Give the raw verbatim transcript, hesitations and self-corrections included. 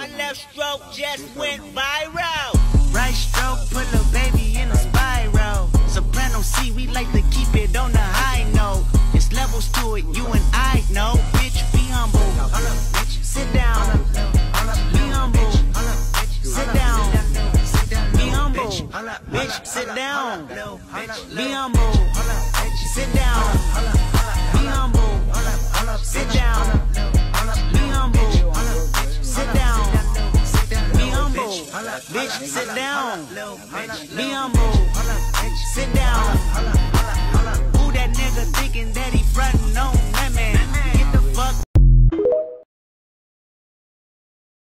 My left stroke just went viral. Right stroke put a baby in a spiral. Soprano C, we like to keep it on the high note. It's levels to it, you and I know. Bitch, be humble. Sit down. Be humble. Sit down. Be humble. Bitch, sit down. Be humble. Sit down. Be humble. Sit down. Be humble. Sit down. Be humble. Bitch, sit down. Be humble. Sit down. Who that nigga thinking that he frontin' on me?